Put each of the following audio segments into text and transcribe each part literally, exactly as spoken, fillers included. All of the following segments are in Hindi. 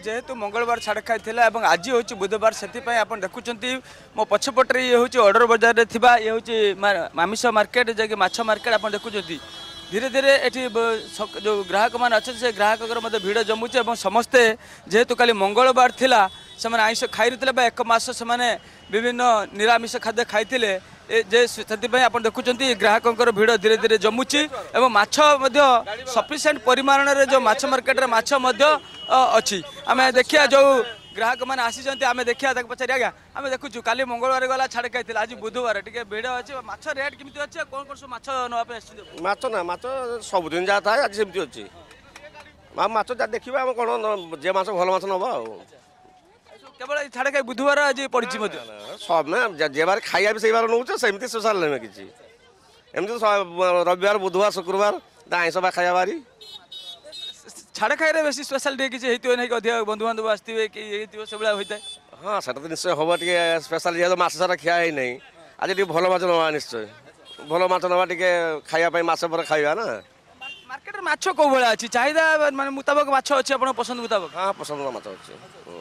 जेहेतु मंगलवार छाड़ खाई थिला एवं आज हूँ बुधवार से आप देखुं मो पछपटे ये हूँ ऑर्डर बाजार में थिबा ये हूँ मामिस मार्केट जैसे माछ मार्केट आप देखुं धीरे धीरे ये जो ग्राहक मान अच्छे से ग्राहक भिड़ जमुचे और समस्ते जेहेतु काली मंगलवार थिला से आइष खाई एक मास से विभिन्न निरामिष खाद्य खाई जे से आप देखुं ग्राहकों भिड़ धीरे धीरे जमुची और माछ सफिसीयंट परिमाण में जो माछ मार्केट रे माछ अच्छी आम देखिया जो ग्राहक मैंने आसी आम देखिया पचारि आज्ञा आम देखुचु काली मंगलवार गला छाड़ खाई आज बुधवार टे भिड़ अच्छे माछ रेट केमी अच्छे कौन कौन सब माछ नापे माछ ना माछ सबुदिन जहाँ था आज सेमती अच्छी माछ जहाँ देखा आम कौन जे माछ भल माछ नवा केवल छाड़ खाई बुधवार आज पड़ी सब ना जे बार खाइबा भी से बार नौ सेमती स्पेशल ना किसी एमती रविवार बुधवार शुक्रवार आईस बा खाया बारी छाड़ खाई बेस स्पेशल डे किसी अधिक बंधु बांधव आसते कि से होता है हाँ से तो निश्चय हम टे स्पेशल जेहतु माछ सारा खिया ही नहीं आज टे भल माछ नवा निश्चय भल माछ नवा टे खाया मास पर खाइबा ना मार्केट माछ कौ भाया अच्छी चाहिदा माने मुताबक माछ अच्छे आप पसंद मुताबक हाँ पसंद माछ अच्छे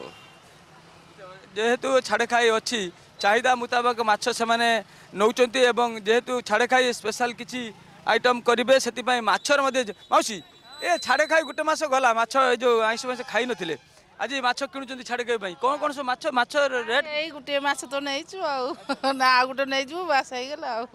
जेहेतु छाड़ खाई अच्छी चाहिदा मुताबक माछ से नौचंती एवं जेहेतु छाड़ खाई स्पेशल किसी आइटम करेंगे से माछर मौसी ए छाड़ खाई गोटे मास गला माछ जो आइस मास खाई नथिले आज माछ किणुचंती छाड़ खाई कौन कौन सब माछ माछ रेट ए गोटे माछ तो नैचु आ ना आ गोटे नैजु बास हो गला आ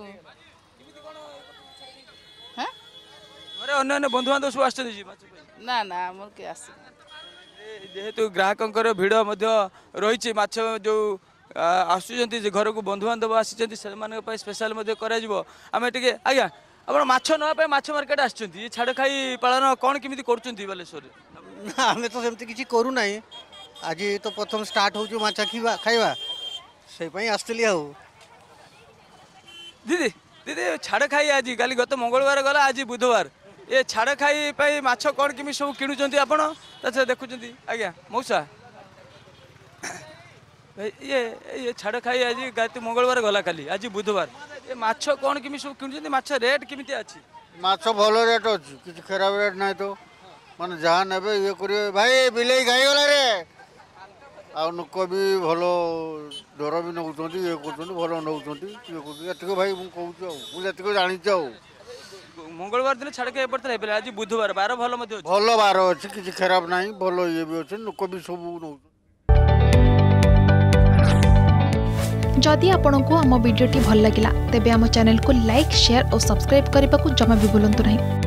हां अरे अन्य अन्य बंधु बांधव सब आछथि जी माछ ना ना हमर के आसी जेहेतु ग्राहकों भिड़ रही माछ जो आसुँच घर को बंधु बांधव आसी स्पेशल आम टे आज्ञा आप माछ नापे माछ मार्केट आसुँच छाड़ खाई पालन कौन केमी कर बालेश्वर आम तो सेमती किसी करू ना आज तो प्रथम स्टार्ट हो माछ खीवा खाइबा से आसली आ दीदी दीदी छाड़ खाई आज काली गत मंगलवार गला आज बुधवार ये छाड़ खाई माछ कौन केमी सब किणुचंती आपण अच्छा देखुं आज्ञा मौसा ये ये छाड़ खाई आज गायत्री मंगलवार गला काली आज बुधवार ये माछ कौन केमी सब किणुचंती माछ रेट केमिति अछि माछ भल रेट अछि किछि खराब रेट नै तो माने जहाँ नेबे ये करिवे भाई बिलेई गाई गला रे आ नुक भी भल डर भी नौचंती ये करचंती भल नौचंती ये करचंती एतिको भाई मु कहूछु मु जतिको जानि छौ मंगलवार दिन छाड़ के पड़ता है आज बुधवार बार भल मध्य भल बार अच्छे किसी खराब ना भल ये भी अच्छे लोक भी सब नौ जदि आपंक आम भिडी भल लगा तेब आम चैनल को लाइक शेयर और सब्सक्राइब करने को जमा भी भूलु नहीं।